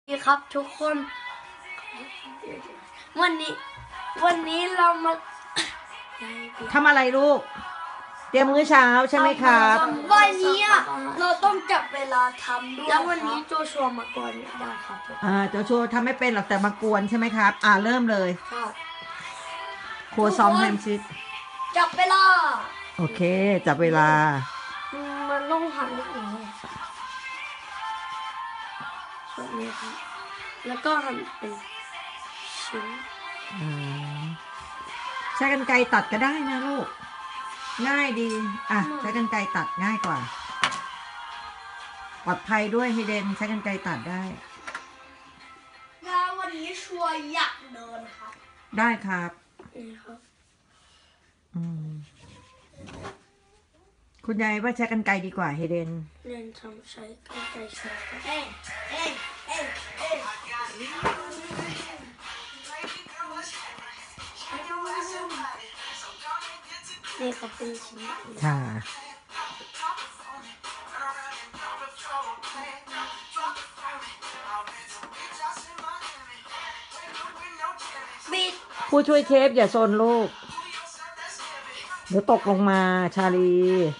ดีครับทุกคนวันนี้เรามาทำอะไรลูกเตรียมมื้อเช้าใช่ไหมครับวันนี้เราต้องจับเวลาทำด้วยแล้ววันนี้โจชัวมาก่อนได้ครับโจชัวทำไม่เป็นหรอกแต่มากวนใช่ไหมครับเริ่มเลยครับครัวซองแฮมชีสจับเวลาโอเคจับเวลามันต้องหั่นนิดหนึ่งแบบนี้ครับแล้วก็หั่นเป็นชิ้นใช้กรรไกรตัดก็ได้นะลูกง่ายดีใช้กรรไกรตัดง่ายกว่าปลอดภัยด้วยให้เดนใช้กรรไกรตัดได้แล้ววันนี้ชัวอยากเดินครับได้ครับนี่ครับคุณยายว่าใช้กรรไกรดีกว่าเฮเดนเรียนทำใช้กรรไกรใช้นี่ครับเป็นชิ้นค่ะผู้ช่วยเชฟอย่าโซนลูกเดี๋ยวตกลงมาชาลี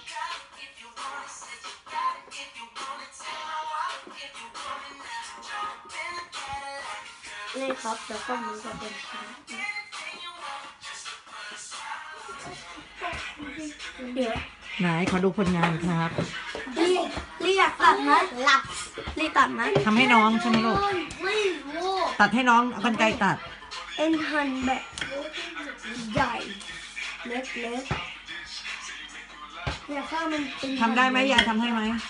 นี่ครับแล้วก็มันจะเป็นชิ้นเดี๋ยวไหนขอดูผลงานครับรีอยากตัดไหมรีตัดไหมทำให้น้องใช่ไหมลูกไม่รู้ตัดให้น้องเอากรรไกรตัดเอ็นหั่นแบบใหญ่เล็กๆอยากให้มันเป็นทำได้ไหมยายทำให้ไหม